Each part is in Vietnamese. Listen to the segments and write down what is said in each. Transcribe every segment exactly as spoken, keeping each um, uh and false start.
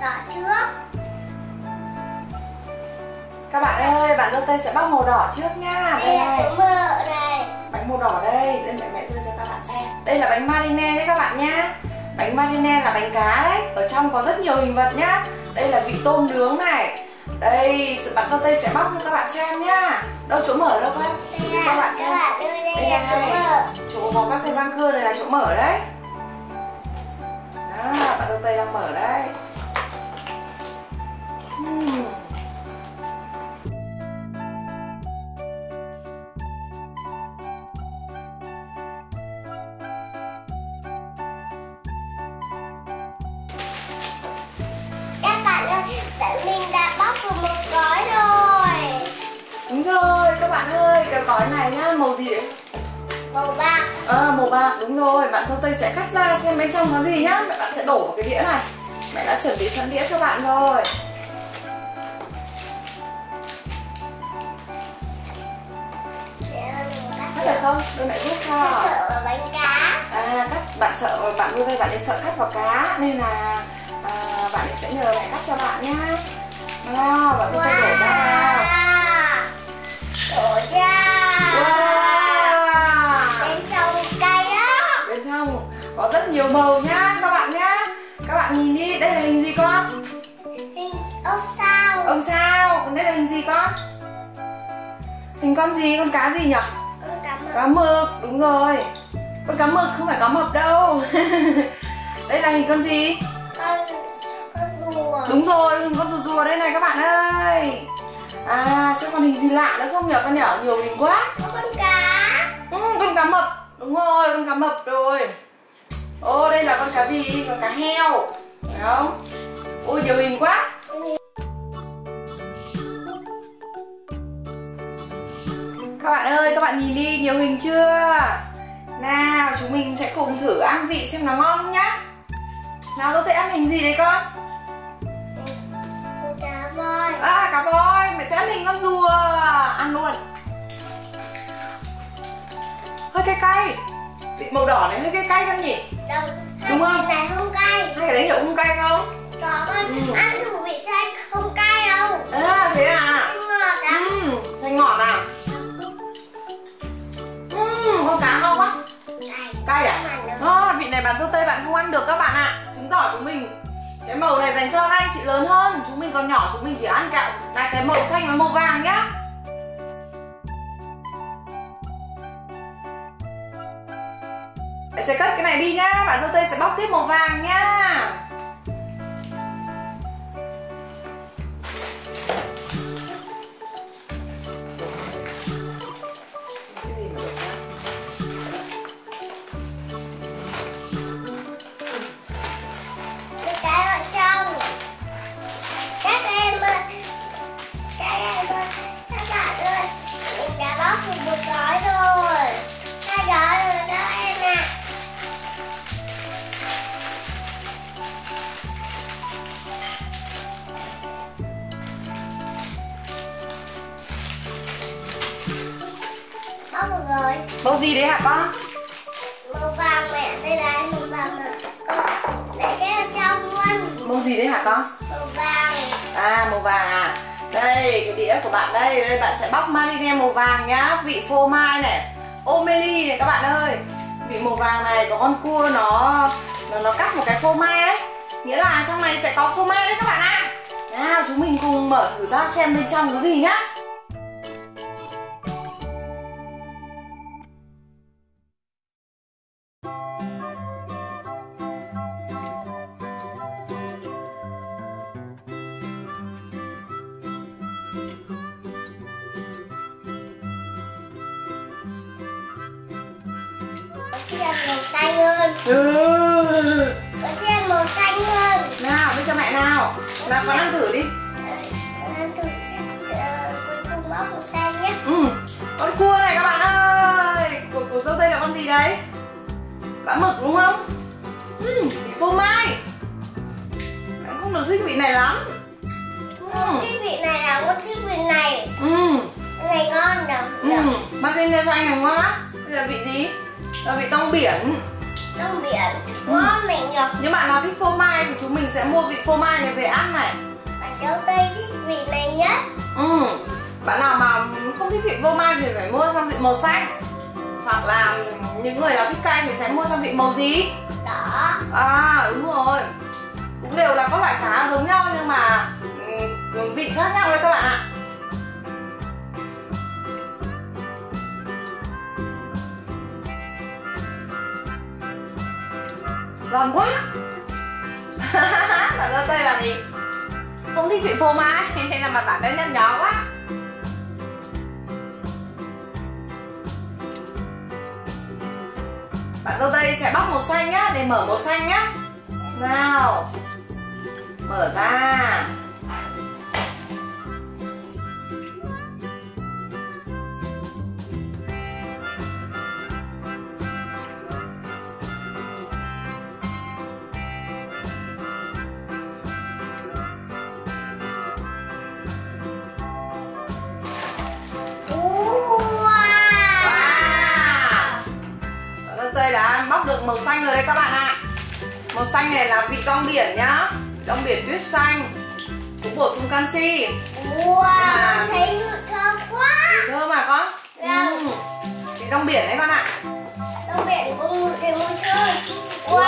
đỏ trước. Các bạn ơi, bạn dâu tây sẽ bóc màu đỏ trước nha. Đây là chỗ mở này. Bánh màu đỏ đây, đây mẹ mẹ rơi cho các bạn xem. Đây là bánh marine đấy các bạn nhá. Bánh marine là bánh cá đấy. Ở trong có rất nhiều hình vật nhá. Đây là vị tôm nướng này. Đây, sự bạn dâu tây sẽ bóc cho các bạn xem nhá. Đâu chỗ mở đâu con? Đây là, các bạn xem. đây, đây, đây là chỗ này. mở. Chỗ có các cái răng cưa này là chỗ mở đấy. Đó, bạn dâu tây đang mở đây. uhm. Các bạn ơi, tại mình đã bóc được một gói rồi. Đúng rồi, các bạn ơi, cái gói này nhá, màu gì đấy? Màu bạc. À, màu bạc, đúng rồi. Bạn dâu tây sẽ cắt ra xem bên trong có gì nhá. Mẹ bạn sẽ đổ vào cái đĩa này. Mẹ đã chuẩn bị sẵn đĩa cho bạn rồi. Cắt được không? Đưa mẹ giúp cho. Mình sợ vào bánh cá. À, cắt, bạn sợ, bạn nuôi đây bạn ấy sợ cắt vào cá nên là à, bạn ấy sẽ nhờ mẹ cắt cho bạn nhá. Nào, bạn dâu tây đổ ra nào. Đổ ra. Wow. Bên trong cay á. Bên trong có rất nhiều màu nhá các bạn nhá. Các bạn nhìn đi, đây là hình gì con? Hình ông sao. Ông sao, còn đây là hình gì con? Hình con gì, con cá gì nhỉ? Con cá mập. Cá mực, đúng rồi. Con cá mực không phải cá mập đâu. Đây là hình con gì? Con con rùa. Đúng rồi, hình con rùa rùa đây này các bạn ơi. À, xem còn hình gì lạ nữa không nhỉ? Con nhỏ nhiều hình quá. Có con cá. Ừ, con cá mập. Đúng rồi, con cá mập rồi. Ô, đây là con cá gì? Con cá heo. Phải không? Ôi, nhiều hình quá. Các bạn ơi, các bạn nhìn đi, nhiều hình chưa? Nào, chúng mình sẽ cùng thử ăn vị xem nó ngon không nhá. Nào, tôi thấy ăn hình gì đấy con? Con cá voi. À, cá voi, mẹ sẽ ăn hình con rùa. Ăn luôn. Hơi cay cay. Vị màu đỏ này hơi cay cay con nhỉ? Đâu, đúng không? Cái này không cay. Hai cái đấy hiểu không cay không? Có con ừ. ăn thử vị chanh không cay đâu. À, thế à? Không ngọt à? Ừ, xanh ngọt à? Ừ, con cá ngon quá. Cay. Cay à? À, vị này bạn dâu tây bạn không ăn được các bạn ạ. À. Chứng tỏ chúng mình cái màu này dành cho hai anh chị lớn hơn. Chúng mình còn nhỏ, chúng mình chỉ ăn cả là cái màu xanh và màu vàng nhá. Mẹ sẽ cất cái này đi nhá. Bạn dâu tây sẽ bóc tiếp màu vàng nhá. Một gói rồi. Hai gói rồi đó em ạ. Bóc một rồi. Màu gì đấy hả con? Màu vàng mẹ, đây là màu vàng mà. Để cái ở trong luôn. Màu gì đấy hả con? Màu vàng. À, màu vàng à. Đây, cái đĩa của bạn đây, đây bạn sẽ bóc marine màu vàng nhá, vị phô mai này, omelie này các bạn ơi. Vị màu vàng này có con cua nó nó nó cắt một cái phô mai đấy. Nghĩa là trong này sẽ có phô mai đấy các bạn ạ. À. Nào, chúng mình cùng mở thử ra xem bên trong có gì nhá. Chiên màu xanh hơn. Ừ. Có chiên màu xanh hơn. Nào, đưa cho mẹ nào. Nào, con ăn thử đi. Ăn thử. Cuối cùng bóc màu xanh nhé. Ừ. Con cua này các bạn ơi. Của, của dâu tây là con gì đấy? Cá mực đúng không? Ừ, vị phô mai. Mẹ không được thích vị này lắm. Ừ. Cái vị này là con thích vị này. Ừ. Cái này ngon đâu. Ừ. Mang thêm cho anh này ngon á. Đây là vị gì? Là vị tong biển. rong biển ngon mẹ nhỉ. Nhưng bạn nào thích phô mai thì chúng mình sẽ mua vị phô mai này về ăn này. Bạn Dâu Tây thích vị này nhất. Ừ. Bạn nào mà không thích vị phô mai thì phải mua sang vị màu xanh. Hoặc là những người nào thích cay thì sẽ mua sang vị màu gì? Đỏ. À đúng rồi. Cũng đều là các loại cá giống nhau nhưng mà um, vị khác nhau đấy các bạn ạ. Giòn quá. Bạn Dâu Tây bạn gì không thích vị phô mai nên là mặt bạn đã nhăn nhó quá. Bạn Dâu Tây sẽ bóc màu xanh nhá, để mở màu xanh nhá. Nào, mở ra. Tây đã bóc được màu xanh rồi đấy các bạn ạ. Màu xanh này là vị rong biển nhá, rong biển tuyết xanh, cũng bổ sung canxi. Wow, mà... thấy ngự thơm quá. Thơm mà con. Dạ. Ừ. Vị rong biển đấy con ạ. Rong biển có ngự thấy mùi thơm. Wow.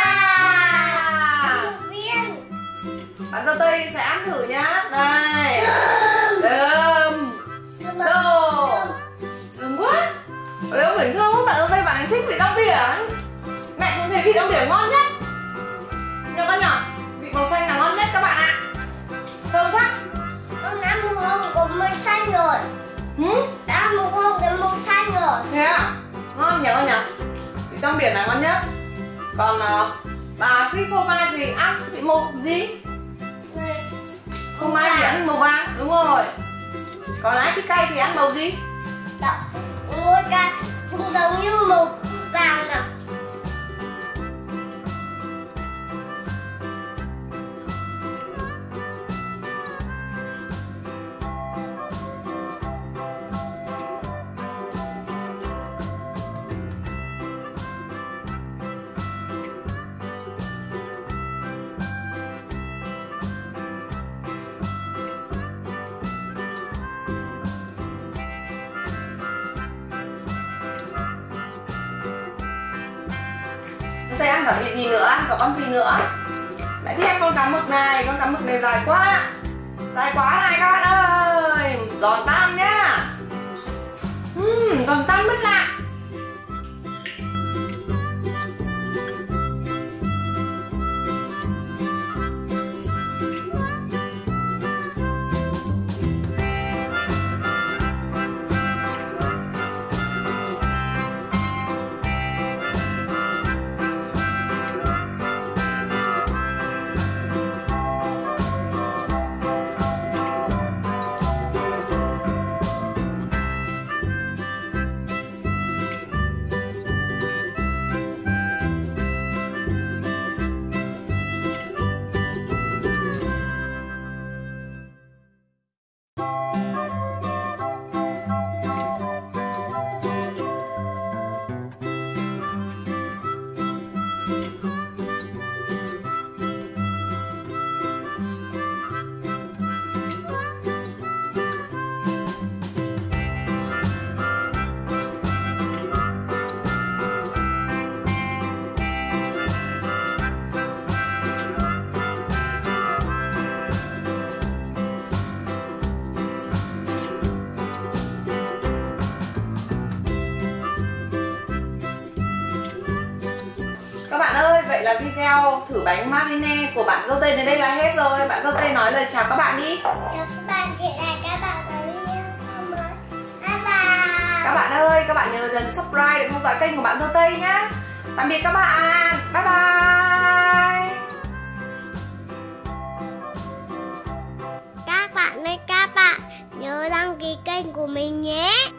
Một viên. Bạn Dâu Tây sẽ ăn thử nhá. Đây. Thơm. Sô. Thơm quá. Ở đâu biển thơm, bạn Dâu Tây bạn ấy thích vị rong biển. Mẹ cũng thấy vị rong biển ngon nhất. Nhớ con nhở? Vị màu xanh là ngon nhất các bạn ạ. Thơm quá. Con đã mua có màu xanh rồi. Ừ? Đã mua cái màu xanh rồi. Thế à? Ngon nhỉ con nhỉ? Vị rong biển là ngon nhất. Còn uh, bà thích phô mai thì ăn vị màu gì? Phô mai thì ăn màu vàng, đúng rồi. Còn ai thích cay thì ăn màu gì? Đó. Ngôi cay cũng giống như màu vàng nào. Tây ăn cả vị gì nữa, ăn cả con gì nữa? Mẹ thích ăn con cá mực này, con cá mực này dài quá. Dài quá này các bạn ơi. Giòn tan nhá. Uhm, giòn tan mất lạ. Vậy là video thử bánh Marine của bạn Dâu Tây đến đây là hết rồi. Bạn Dâu Tây nói lời chào các bạn đi. Chào các bạn, hẹn gặp lại các bạn ở video mới. Bye bye. Các bạn ơi, các bạn nhớ nhấn subscribe để theo dõi kênh của bạn Dâu Tây nhé. Tạm biệt các bạn. Bye bye. Các bạn ơi các bạn, nhớ đăng ký kênh của mình nhé.